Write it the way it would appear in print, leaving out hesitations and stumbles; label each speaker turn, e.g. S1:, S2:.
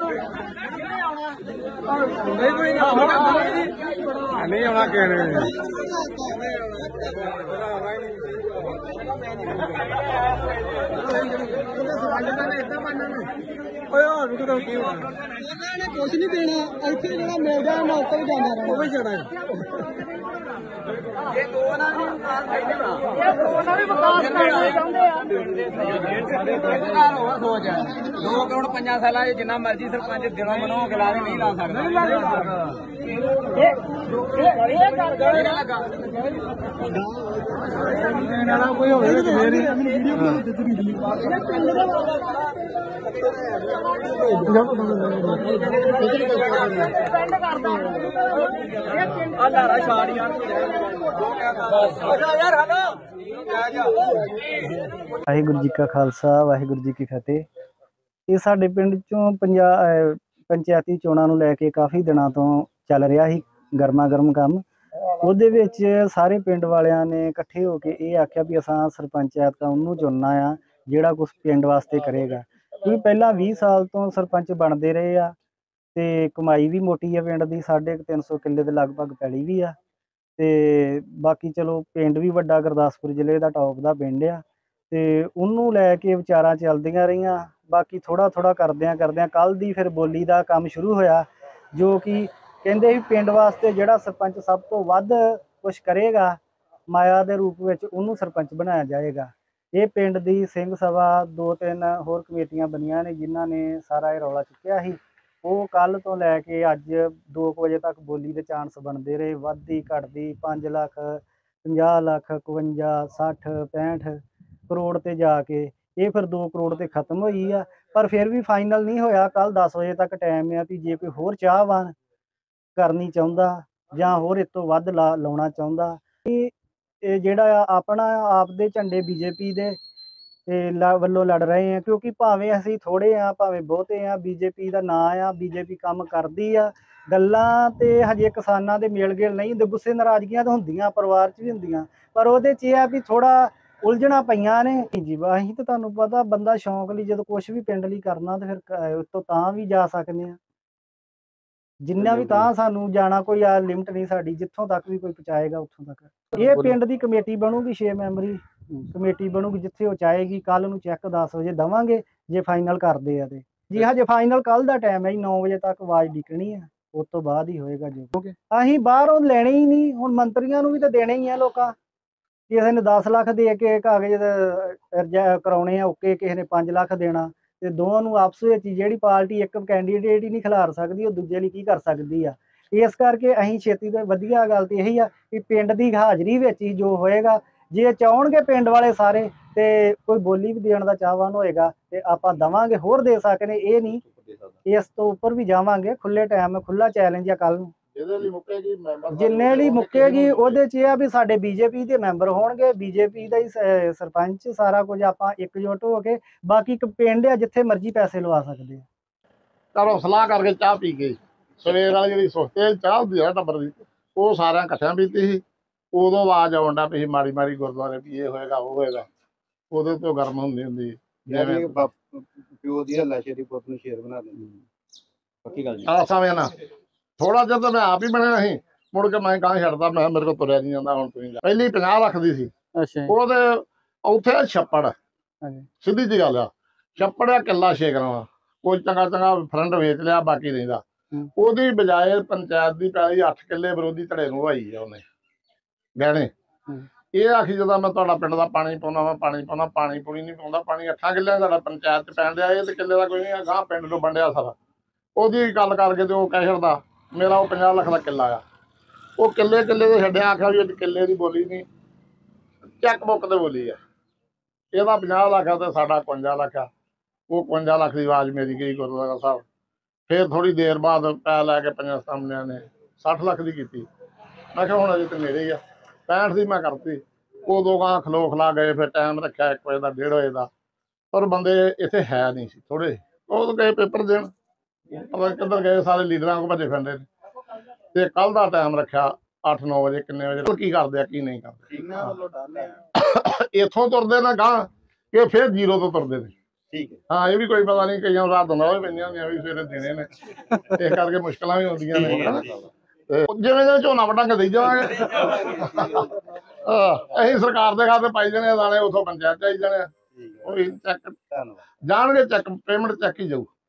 S1: नहीं आना कहने
S2: कुछ नहीं देना इतने जो मिल जाए मैं उत्तर जाना वो भी जाना
S3: सोच 2 करोड़ 5 साल जिन्ना मर्जी सरपंच दिलों मनो गिला नहीं ला
S4: ਵਾਹਿਗੁਰੂ ਜੀ ਕਾ ਖਾਲਸਾ ਵਾਹਿਗੁਰੂ ਜੀ ਕੀ ਫਤਿਹ। ਇਹ ਸਾਡੇ ਪਿੰਡ ਚੋਂ ਪੰਚਾਇਤੀ ਚੋਣਾਂ ਨੂੰ ਲੈ ਕੇ ਕਾਫੀ ਦਿਨਾਂ ਤੋਂ ਚੱਲ ਰਿਹਾ ਸੀ ਗਰਮਾ ਗਰਮ ਕੰਮ। ਉਹਦੇ ਵਿੱਚ ਸਾਰੇ ਪਿੰਡ ਵਾਲਿਆਂ ਨੇ ਇਕੱਠੇ ਹੋ ਕੇ ਇਹ ਆਖਿਆ ਵੀ ਅਸਾਂ ਸਰਪੰਚ ਐਤਕਾਂ ਉਹਨੂੰ ਚੁਣਨਾ ਆ ਜਿਹੜਾ ਕੁਛ ਪਿੰਡ ਵਾਸਤੇ ਕਰੇਗਾ, ਕਿਉਂਕਿ ਪਹਿਲਾਂ 20 ਸਾਲ ਤੋਂ ਸਰਪੰਚ ਬਣਦੇ ਰਹੇ ਆ ਤੇ ਕਮਾਈ ਵੀ ਮੋਟੀ ਆ ਪਿੰਡ ਦੀ, 350 ਕਿੱਲੇ ਦੇ ਲਗਭਗ ਪੈਲੀ ਵੀ ਆ ਤੇ ਬਾਕੀ ਚਲੋ ਪਿੰਡ ਵੀ ਵੱਡਾ ਗੁਰਦਾਸਪੁਰ ਜ਼ਿਲ੍ਹੇ ਦਾ ਟੌਪ ਦਾ ਪਿੰਡ ਆ ਤੇ ਉਹਨੂੰ ਲੈ ਕੇ ਵਿਚਾਰਾਂ ਚੱਲਦੀਆਂ ਰਹੀਆਂ। ਬਾਕੀ ਥੋੜਾ ਕਰਦਿਆਂ ਕੱਲ ਦੀ ਫਿਰ ਬੋਲੀ ਦਾ ਕੰਮ ਸ਼ੁਰੂ ਹੋਇਆ, ਜੋ ਕਿ ਕਹਿੰਦੇ ਸੀ ਪਿੰਡ ਵਾਸਤੇ ਜਿਹੜਾ ਸਰਪੰਚ ਸਭ ਤੋਂ ਵੱਧ ਕੁਛ ਕਰੇਗਾ ਮਾਇਆ ਦੇ ਰੂਪ ਵਿੱਚ ਉਹਨੂੰ ਸਰਪੰਚ ਬਣਾਇਆ ਜਾਏਗਾ। ਇਹ ਪਿੰਡ ਦੀ ਸਿੰਘ ਸਭਾ 2-3 ਹੋਰ ਕਮੇਟੀਆਂ ਬਣੀਆਂ ਨੇ ਜਿਨ੍ਹਾਂ ਨੇ ਸਾਰਾ ਇਹ ਰੌਲਾ ਚੁੱਕਿਆ ਸੀ। ਉਹ ਕੱਲ ਤੋਂ ਲੈ ਕੇ ਅੱਜ 2 ਵਜੇ ਤੱਕ ਬੋਲੀ ਦੇ ਚਾਂਸ ਬਣਦੇ ਰਹੇ, ਵੱਧਦੀ ਘਟਦੀ 5 ਲੱਖ 50 ਲੱਖ 51 60 65 ਕਰੋੜ ਤੇ ਜਾ ਕੇ ਇਹ ਫਿਰ 2 ਕਰੋੜ ਤੇ ਖਤਮ ਹੋਈ ਆ। ਪਰ ਫਿਰ ਵੀ ਫਾਈਨਲ ਨਹੀਂ ਹੋਇਆ। ਕੱਲ 10 ਵਜੇ ਤੱਕ ਟਾਈਮ ਆ ਵੀ ਜੇ ਕੋਈ ਹੋਰ ਚਾਹਵਾਨ ਕਰਨੀ ਚਾਹੁੰਦਾ ਜਾਂ ਹੋਰ ਇਸ ਤੋਂ ਵੱਧ ਲਾਉਣਾ ਚਾਹੁੰਦਾ, ਇਹ ਜਿਹੜਾ ਆਪਣਾ ਆਪ ਦੇ ਝੰਡੇ ਬੀਜੇਪੀ ਦੇ ਵੱਲੋਂ ਲੜ ਰਹੇ ਆ, ਕਿਉਂਕਿ ਭਾਵੇਂ ਅਸੀਂ ਥੋੜੇ ਆ ਭਾਵੇਂ ਬਹੁਤੇ ਆ, ਬੀਜੇਪੀ ਦਾ ਨਾਂ ਆ, ਬੀਜੇਪੀ ਕੰਮ ਕਰਦੀ ਆ। ਗੱਲਾਂ ਤੇ ਹਜੇ ਕਿਸਾਨਾਂ ਦੇ ਮੇਲ ਗੇਲ ਨਹੀਂ ਹੁੰਦੇ, ਗੁੱਸੇ ਨਾਰਾਜ਼ਗੀਆਂ ਤਾਂ ਹੁੰਦੀਆਂ, ਪਰਿਵਾਰ 'ਚ ਵੀ ਹੁੰਦੀਆਂ, ਪਰ ਉਹਦੇ 'ਚ ਇਹ ਆ ਵੀ ਥੋੜਾ ਉਲਝਣਾ ਪਈਆਂ ਨੇ ਜੀ। ਅਸੀਂ ਤਾਂ ਤੁਹਾਨੂੰ ਪਤਾ ਬੰਦਾ ਸ਼ੌਂਕ ਲਈ ਜਦੋਂ ਕੁਛ ਵੀ ਪਿੰਡ ਲਈ ਕਰਨਾ ਤੇ ਫਿਰ ਉਸ ਤੋਂ ਤਾਂ ਵੀ ਜਾ ਸਕਦੇ ਆ, ਜਿੰਨਾ ਵੀ ਤਾਂ ਸਾਨੂੰ ਜਾਣਾ ਕੋਈ ਆ ਲਿਮਟ ਨਹੀਂ ਸਾਡੀ, ਜਿੱਥੋਂ ਤੱਕ ਵੀ ਕੋਈ ਪਹੁੰਚਾਏਗਾ ਉੱਥੋਂ ਤੱਕ। ਇਹ ਪਿੰਡ ਦੀ ਕਮੇਟੀ ਬਣੂਗੀ 6 ਮੈਂਬਰੀ ਕਮੇਟੀ ਬਣੂਗੀ, ਜਿੱਥੇ ਉਹ ਚਾਹੇਗੀ। ਕੱਲ ਨੂੰ ਚੈੱਕ 10 ਵਜੇ ਦੇਵਾਂਗੇ ਜੇ ਫਾਈਨਲ ਕਰਦੇ ਆ ਤੇ ਜੀ। ਹਜੇ ਫਾਈਨਲ ਕੱਲ ਦਾ ਟਾਈਮ ਹੈ ਜੀ, 9 ਵਜੇ ਤੱਕ ਆਵਾਜ਼ ਡਿੱਕਣੀ ਆ, ਉਸ ਤੋਂ ਬਾਅਦ ਹੀ ਹੋਏਗਾ ਜੋ। ਅਸੀਂ ਬਾਹਰੋਂ ਲੈਣੇ ਹੀ ਨਹੀਂ, ਹੁਣ ਮੰਤਰੀਆਂ ਨੂੰ ਵੀ ਤਾਂ ਦੇਣੇ ਹੀ ਆ ਲੋਕਾਂ। ਕਿਸੇ ਨੇ 10 ਲੱਖ ਦੇ ਕੇ ਕਾਗਜ਼ ਕਰਾਉਣੇ ਆ ਓਕੇ, ਕਿਸੇ ਨੇ 5 ਲੱਖ ਦੇਣਾ, ਤੇ ਦੋਵਾਂ ਨੂੰ ਆਪਸ ਵਿੱਚ ਜਿਹੜੀ ਪਾਰਟੀ ਇੱਕ ਕੈਂਡੀਡੇਟ ਹੀ ਨਹੀਂ ਖਿਲਾਰ ਸਕਦੀ, ਉਹ ਦੂਜੇ ਲਈ ਕੀ ਕਰ ਸਕਦੀ ਆ। ਇਸ ਕਰਕੇ ਅਸੀਂ ਛੇਤੀ ਤੋਂ ਵਧੀਆ ਗੱਲ ਤੇ ਇਹੀ ਆ ਕਿ ਪਿੰਡ ਦੀ ਹਾਜ਼ਰੀ ਵਿੱਚ ਹੀ ਜੋ ਹੋਏਗਾ, ਜੇ ਚਾਹਣਗੇ ਪਿੰਡ ਵਾਲੇ ਸਾਰੇ ਤੇ ਕੋਈ ਬੋਲੀ ਵੀ ਦੇਣ ਦਾ ਚਾਹਵਾਨ ਹੋਏਗਾ ਤੇ ਆਪਾਂ ਦੇਵਾਂਗੇ, ਹੋਰ ਦੇ ਸਕਦੇ। ਇਹ ਨਹੀਂ ਇਸ ਤੋਂ ਉੱਪਰ ਵੀ ਜਾਵਾਂਗੇ। ਖੁੱਲੇ ਟਾਈਮ, ਖੁੱਲਾ ਚੈਲੰਜ ਆ ਕੱਲ ਨੂੰ। ਜਿੰਨੇ ਲਈ ਮੁੱਕੇਗੀ ਉਹਦੇ 'ਚ ਇਹ ਆ ਵੀ ਸਾਡੇ ਬੀਜੇਪੀ ਦੇ ਮੈਂਬਰ ਹੋਣਗੇ, ਬੀਜੇਪੀ ਦਾ ਹੀ ਸਰਪੰਚ, ਸਾਰਾ ਕੁਝ ਆਪਾਂ ਇਕਜੁੱਟ ਹੋ ਕੇ। ਬਾਕੀ ਇੱਕ ਪਿੰਡ ਆ ਜਿੱਥੇ ਮਰਜ਼ੀ ਪੈਸੇ ਲਵਾ ਸਕਦੇ ਆ।
S1: ਘਰੋਂ ਸਲਾਹ ਕਰਕੇ ਚਾਹ ਪੀ ਗਏ, ਸਵੇਰ ਵਾਲੀ ਜਿਹੜੀ ਸੁਸਤੇ ਚਾਹ ਹੁੰਦੀ ਆ ਟੱਬਰ ਦੀ, ਉਹ ਸਾਰਿਆਂ ਇਕੱਠਿਆਂ ਪੀਤੀ ਸੀ। ਉਦੋਂ ਆਵਾਜ਼ ਆਉਣ ਡਿਆ ਪਈ ਮਾੜੀ ਮਾੜੀ ਗੁਰਦੁਆਰੇ ਵੀ ਇਹ ਹੋਏਗਾ ਉਹ ਹੋਏਗਾ, ਉਹਦੇ ਤੋਂ ਗਰਮ ਹੁੰਦੀ ਜਿਵੇਂ
S5: ਪਿਓ ਦੀ ਹੱਲਾਸ਼ੇਰੀ ਦੀ ਪੁੱਤ ਨੂੰ ਸ਼ੇਰ ਬਣਾ ਦਿੰਦੀ। ਪੱਕੀ ਗੱਲ ਜੀ।
S1: ਸਮੇਂ ਨਾ ਥੋੜਾ ਜਿਹਾ ਤਾਂ ਮੈਂ ਆਪ ਹੀ ਬਣਿਆ ਸੀ, ਮੁੜ ਕੇ ਮੈਂ ਗਾਂ ਛੱਡਦਾ, ਮੈਂ ਮੇਰੇ ਕੋਲ ਤੁਰਿਆ ਨਹੀਂ ਜਾਂਦਾ। ਹੁਣ ਤੁਸੀਂ ਪਹਿਲੀ 50 ਲੱਖ ਦੀ ਸੀ, ਉਹਦੇ ਉੱਥੇ ਛੱਪੜ ਸਿੱਧੀ ਜੀ ਗੱਲ ਆ, ਛੱਪੜ ਆ ਕਿੱਲਾ ਛੇਕਣਾ, ਕੋਈ ਚੰਗਾ ਫਰੰਟ ਵੇਚ ਲਿਆ, ਬਾਕੀ ਰਹਿੰਦਾ। ਉਹਦੀ ਬਜਾਏ ਪੰਚਾਇਤ ਦੀ ਪੈਲੀ 8 ਕਿੱਲੇ ਵਿਰੋਧੀ ਧੜੇ ਨੂੰ ਵਾਈ ਆ ਉਹਨੇ ਗਹਿਣੇ। ਇਹ ਆਖੀ ਜਦੋਂ ਮੈਂ ਤੁਹਾਡਾ ਪਿੰਡ ਦਾ ਪਾਣੀ ਪਾਉਂਦਾ, ਮੈਂ ਪਾਣੀ ਪਾਉਂਦਾ, ਪਾਣੀ ਪੂਣੀ ਨਹੀਂ ਪਾਉਂਦਾ, ਪਾਣੀ 8 ਕਿੱਲਿਆਂ ਸਾਡਾ ਪੰਚਾਇਤ 'ਚ ਪੈਣ ਡਿਆ, ਇਹ ਤੇ ਕਿੱਲੇ ਦਾ ਕੋਈ ਨਹੀਂ, ਗਾਂ ਪਿੰਡ ਨੂੰ ਵੰਡਿਆ ਸਾਰਾ। ਉਹਦੀ ਗੱਲ ਕਰਕੇ ਤੇ ਉਹ ਕਹਿ ਛੱਡਦਾ ਮੇਰਾ ਉਹ 50 ਲੱਖ ਦਾ ਕਿੱਲਾ ਆ, ਉਹ ਕਿੱਲੇ ਦੇ ਛੱਡਿਆ, ਆਖਿਆ ਵੀ ਕਿੱਲੇ ਦੀ ਬੋਲੀ ਨਹੀਂ, ਚੈੱਕ ਬੁੱਕ ਤੇ ਬੋਲੀ ਆ। ਇਹਦਾ 50 ਲੱਖ ਆ ਤੇ ਸਾਡਾ 51 ਲੱਖ ਆ। ਉਹ 51 ਲੱਖ ਦੀ ਆਵਾਜ਼ ਮੇਰੀ ਗਈ ਗੁਰਦੁਆਰਾ ਸਾਹਿਬ। ਫਿਰ ਥੋੜੀ ਦੇਰ ਬਾਅਦ ਪੈ ਲੈ ਕੇ ਪੰਜਾਂ ਸਾਹਮਣਿਆਂ ਨੇ 60 ਲੱਖ ਦੀ ਕੀਤੀ। ਮੈਂ ਕਿਹਾ ਹੁਣ ਅਜੇ ਤੇ ਨੇੜੇ ਹੀ ਆ, 65 ਦੀ ਮੈਂ ਕਰਤੀ। ਉਦੋਂ ਗਾਂ ਖਲੋ ਖਲਾ ਗਏ, ਫਿਰ ਟਾਈਮ ਰੱਖਿਆ 1 ਵਜੇ ਦਾ 1:30 ਵਜੇ ਦਾ, ਪਰ ਬੰਦੇ ਇੱਥੇ ਹੈ ਨਹੀਂ ਸੀ ਥੋੜੇ। ਉਹ ਗਏ ਪੇਪਰ ਦੇਣ, ਪਤਾ ਕਿੱਧਰ ਗਏ, ਸਾਰੇ ਲੀਡਰਾਂ ਕੋਲ ਭੱਜੇ ਫਿਰਦੇ ਨੇ। ਤੇ ਕੱਲ ਦਾ ਟਾਈਮ ਰੱਖਿਆ 8-9 ਵਜੇ, ਕਿੰਨੇ ਵਜੇ ਕੀ ਕਰਦੇ ਆ ਕੀ ਨਹੀਂ ਕਰਦੇ। ਇੱਥੋਂ ਤੁਰਦੇ ਨਾ ਗਾਂ, ਇਹ ਫਿਰ 0 ਤੋਂ ਤੁਰਦੇ ਨੇ।
S5: ਠੀਕ ਹੈ।
S1: ਹਾਂ ਇਹ ਵੀ ਕੋਈ ਪਤਾ ਨਹੀਂ, ਕਈਆਂ ਨੂੰ ਰਾਤ ਹੁੰਦਾ ਵੀ ਪੈਂਦੀਆਂ ਹੁੰਦੀਆਂ ਵੀ ਸਵੇਰੇ ਦੇਣੇ ਨੇ, ਇਸ ਕਰਕੇ ਮੁਸ਼ਕਲਾਂ ਵੀ ਆਉਂਦੀਆਂ ਨੇ ਹਨਾ। ਤੇ ਜਿਵੇਂ ਜਿਵੇਂ ਝੋਨਾ ਵੱਢਾਂਗੇ ਦੇਈ ਜਾਵਾਂਗੇ। ਅਸੀਂ ਸਰਕਾਰ ਦੇ ਖਾਤੇ ਪਾਈ ਜਾਣੇ ਦਾਣੇ, ਉਥੋਂ ਪੰਚਾਇਤ ਚ ਆਈ ਜਾਣੇ, ਉਹ ਚੈੱਕ
S5: ਧੰਨਵਾਦ।
S1: ਜਾਣਗੇ, ਚੈੱਕ ਪੇਮੈਂਟ ਚੈੱਕ ਹੀ ਜਾਊ।